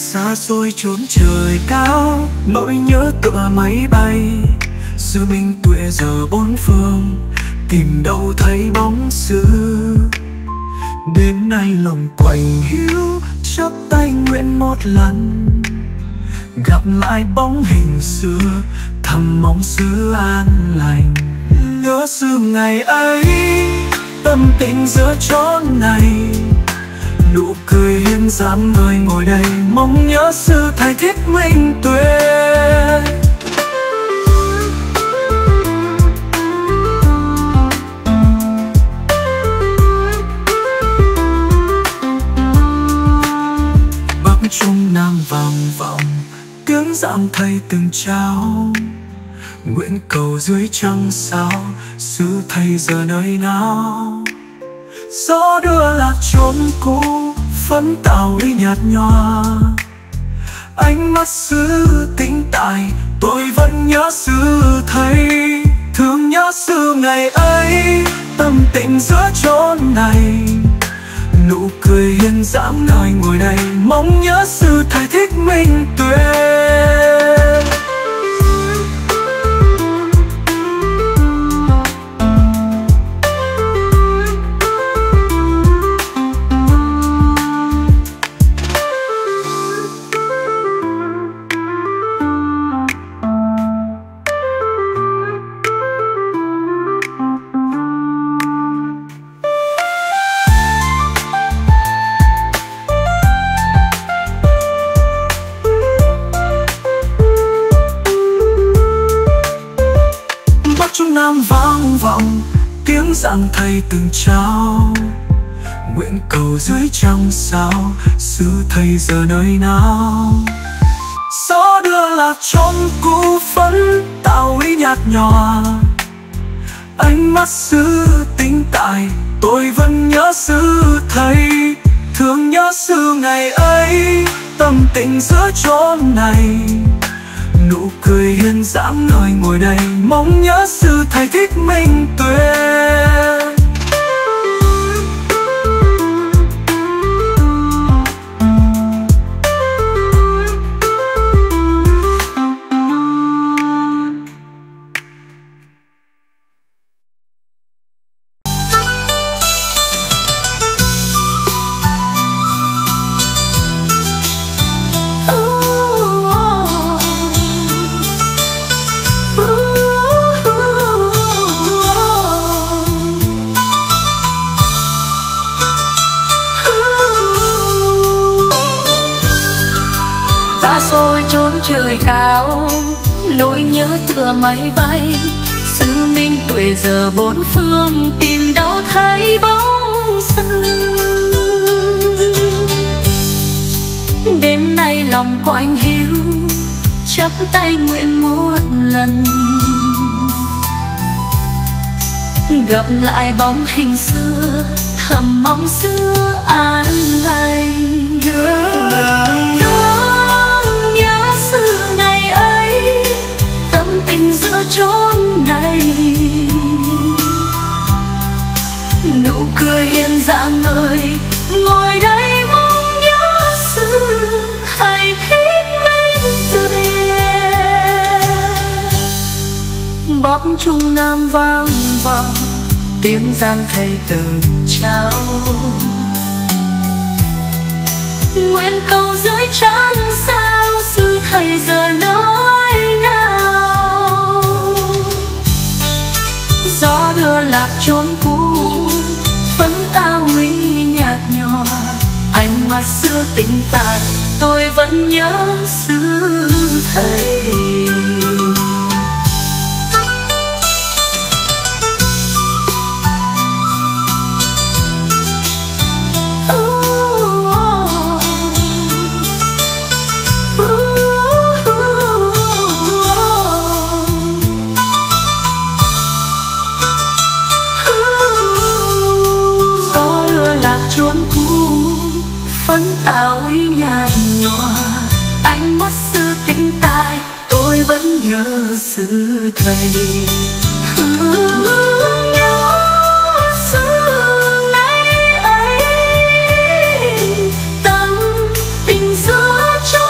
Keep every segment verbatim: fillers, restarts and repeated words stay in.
xa xôi chốn trời cao, nỗi nhớ tựa máy bay. Sư minh tuệ giờ bốn phương, tìm đâu thấy bóng xưa. Đến nay lòng quạnh hiu, chắp tay nguyện một lần gặp lại bóng hình xưa, thầm mong xứ an lành. Nhớ xưa ngày ấy, tâm tình giữa chốn này, nụ cười hiền dáng người ngồi đây, mong nhớ sư thầy Thích Minh Tuệ. Bắc Trung Nam vang vọng, tiếng giảng thầy từng trao. Nguyện cầu dưới trăng sao, sư thầy giờ nơi nào. Gió đưa lạc chốn cũ, phấn tạo đi nhạt nhòa. Ánh mắt sư tĩnh tại, tôi vẫn nhớ sư thầy. Thương nhớ sư ngày ấy, tâm tình giữa chốn này. Nụ cười hiền dáng người ngồi đây, mong nhớ sư thầy Thích Minh Tuệ. Trung Nam vang vọng, tiếng giảng thầy từng trao. Nguyện cầu dưới trăng sao, sư thầy giờ nơi nào. Gió đưa lạc chốn cũ, phấn tạo ý nhạt nhòa. Ánh mắt sư tĩnh tại, tôi vẫn nhớ sư thầy. Thương nhớ sư ngày ấy, tâm tình giữa chốn này. Nụ cười hiền dáng người ngồi đây, mong nhớ sư thầy Thích Minh Tuệ. Xôi chốn trời cao, nỗi nhớ tựa máy bay. Sư minh tuệ giờ bốn phương, tìm đâu thấy bóng sư. Đêm nay lòng quạnh hiu, chắp tay nguyện một lần gặp lại bóng hình xưa, thầm mong xưa an lành. Giữa chốn này, nụ cười hiền dáng người ngồi đây, mong nhớ sư thầy Thích Minh Tuệ. Bắc Trung Nam vang vọng, tiếng giảng thầy từng trao. Nguyện cầu dưới trăng sao, sư thầy giờ nơi nào. Gió đưa lạc chốn cũ, phấn tao uy nhạt nhòa. Ánh mắt xưa tĩnh tại, tôi vẫn nhớ sư thầy. Phấn tạo ý nhạt nhòa, ánh mắt sư tĩnh tại, tôi vẫn nhớ sư thầy. Nhớ sư ngày ấy, tâm tình giữa chốn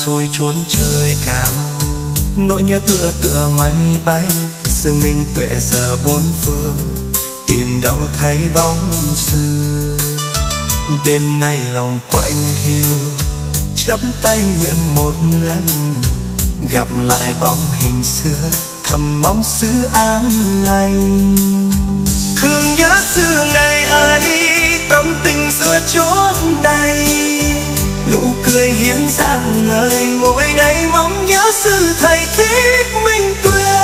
xôi chốn trời cao. Nỗi nhớ tựa tựa máy bay, sương minh tuệ giờ bốn phương, tìm đâu thấy bóng xưa. Đêm nay lòng quạnh hiu, chắp tay nguyện một lần gặp lại bóng hình xưa, thầm mong xứ an lành. Thương nhớ xưa ngày ấy, tâm tình giữa chốn này, nụ cười hiến rạng ngời ngồi đây mong nhớ sư thầy Thích Minh Tuệ.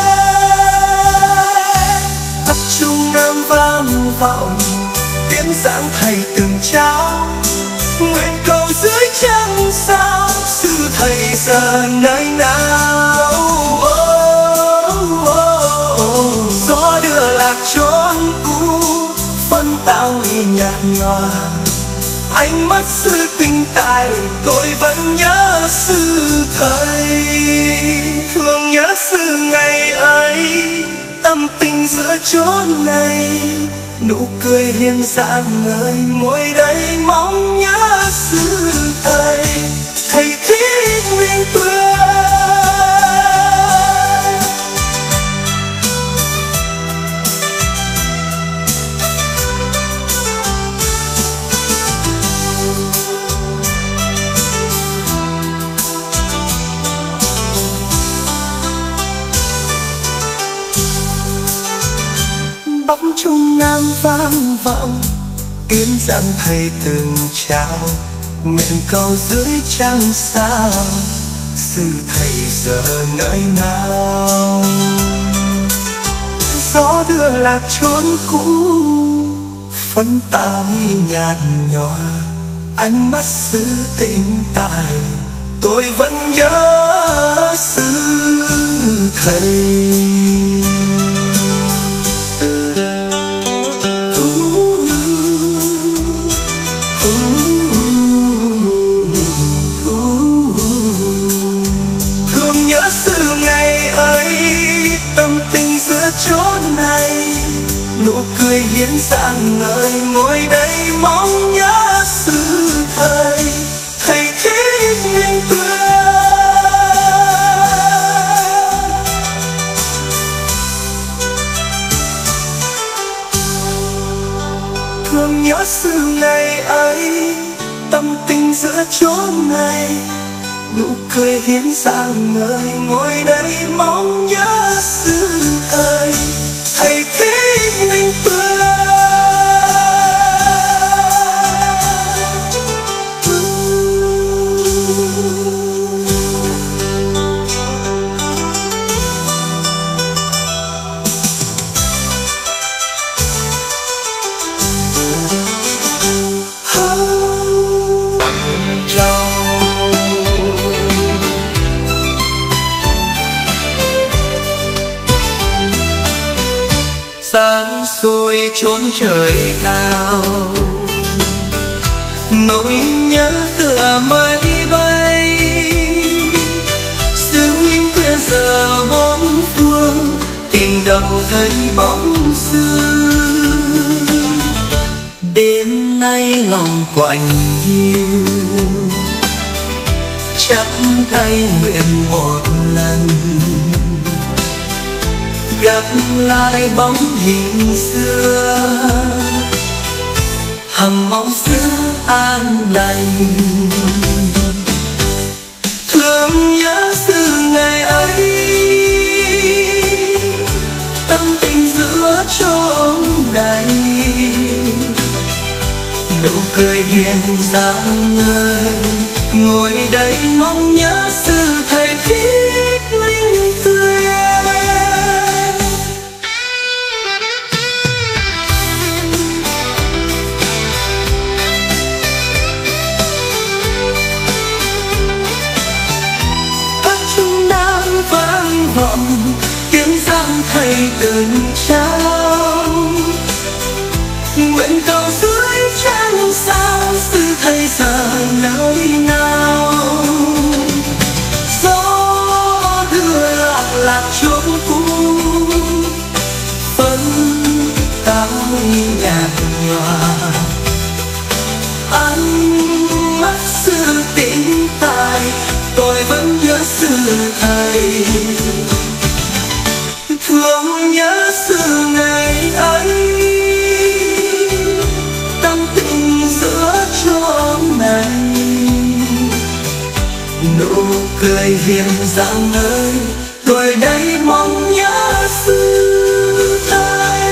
Tập trung nam vang vọng tiếng giảng thầy từng trao, nguyện cầu dưới trăng sao sư thầy giờ nơi nào. Oh, oh, oh. Gió đưa lạc chốn cũ phân tao nhạt nhòa, ánh mắt sư tinh tài tôi vẫn nhớ sư thầy. Thương nhớ sư ngày ấy, tâm tình giữa chốn này, nụ cười hiền rạng ngời ngồi đây mong nhớ sư thầy, thầy Thích Minh Tuệ. Bóng trung nam vang vọng tiếng rằng thầy từng trao, nguyện cầu dưới trăng sao sư thầy giờ nơi nào. Gió đưa lạc chốn cũ phân tao nhạt nhòa, ánh mắt sư tinh tài tôi vẫn nhớ sư thầy. Chốn này nụ cười hiến rạng ngời ngồi đây mong nhớ sư thầy, thầy Thích Minh Tuệ. Thương nhớ sư ngày ấy, tâm tình giữa chốn này, nụ cười hiến rạng ngời ngồi đây mong nhớ sư thầy, thầy Thích Minh Tuệ. Sáng xuôi chốn trời cao, nỗi nhớ tựa mây bay, xứ Minh Tuệ giờ bốn phương, tìm đâu thấy bóng xưa. Đêm nay lòng quạnh hiu, chắp tay nguyện một lần gặp lại bóng hình xưa, hằng mong xưa an lành. Thương nhớ xưa ngày ấy, tâm tình giữa chốn này, nụ cười hiền rạng ngời ngồi đây mong nhớ sư thầy Thích Minh Tuệ. Vọng tiếng giảng thầy từng trao, nguyện cầu dưới trăng sao sư thầy giờ nơi nào. Gió đưa lạc lạc chốn cũ phân tao nhạt nhòa, ánh mắt sư tinh tài tôi vẫn sư thầy. Thương nhớ xưa ngày ấy, tâm tình giữa chốn này, nụ cười hiền dáng ơi, tôi đây mong nhớ xưa thầy.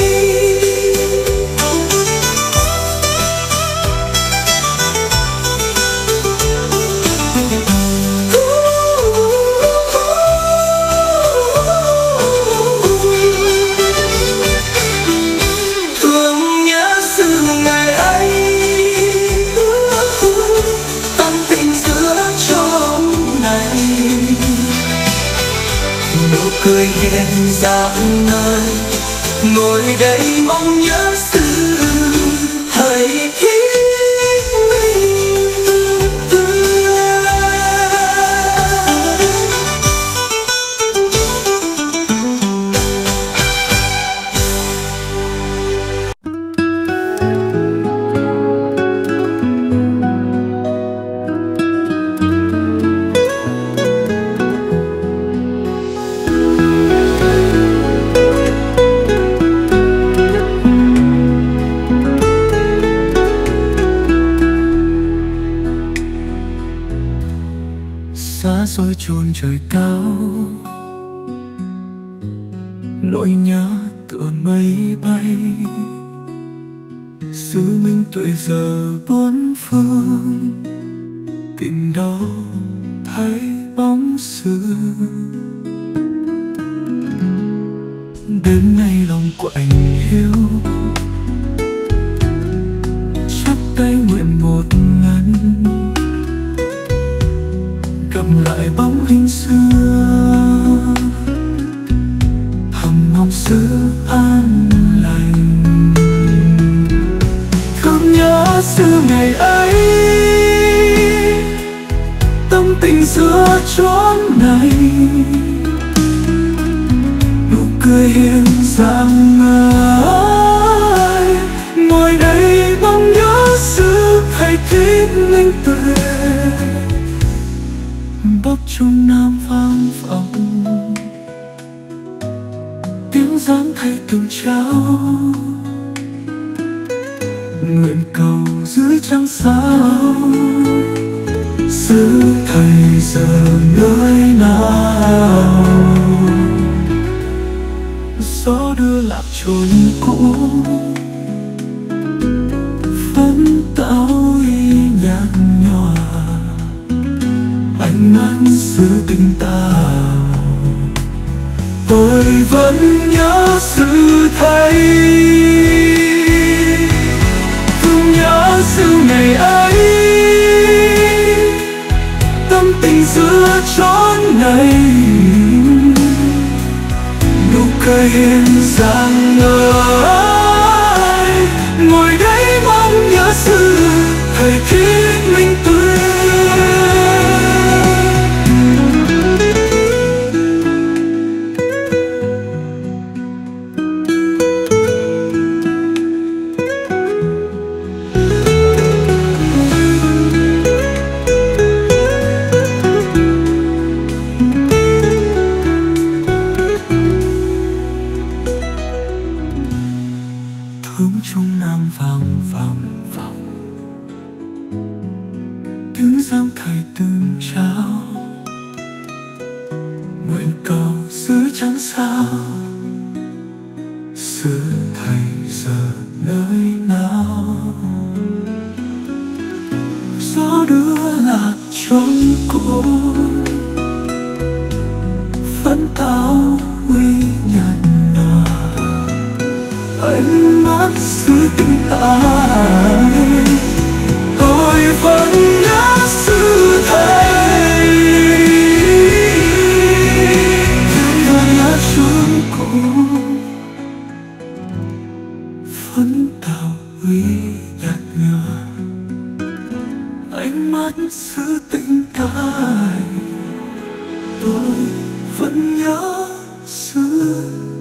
Thương nhớ xưa ngày ấy, tâm tình giữa chốn này, nụ cười hiền dáng ơi, ngồi đây mong nhớ xưa thầy. Xa xôi chốn trời cao, nỗi nhớ tựa mây bay, xứ minh tuệ giờ bốn phương, tìm đâu thấy bóng xưa. Đến nay lòng quạnh hiu, chắp tay nguyện một lần gặp lại bóng hình xưa, thầm mong xứ an lành. Thương nhớ xưa ngày ấy, tâm tình giữa chốn này, nụ cười hiền dáng ơi, ngồi đây mong nhớ xưa thầy kính linh tuệ, bốc trung nam vang vọng tiếng giáng thầy từng trao. Nguyện cầu dưới trăng sao, xứ thầy giờ nơi nào, gió đưa lạc chốn cũ, phấn táo y nhạt nhòa, ánh mắt xứ tình tao. Tôi vẫn nhớ xứ thầy, thương nhớ xưa ngày ấy, tâm tình giữa chốn này, nụ cười hiền dáng ơi, ngồi đây mong nhớ xưa thầy kính minh tuệ. Hướng trung nam vang vang vọng tiếng giáng thầy từng trao. Nguyện cầu dưới trăng sao, xứ thầy giờ nơi nào, gió đưa lạc chốn cũ, phấn táo uy nhạt nhòa, ánh mắt xứ tình ai. Tôi vẫn nhớ xứ thầy, vẫn nhớ chốn cũ, phấn táo uy nhạt nhòa, ánh mắt xứ tình ai. Tôi vẫn nhớ xứ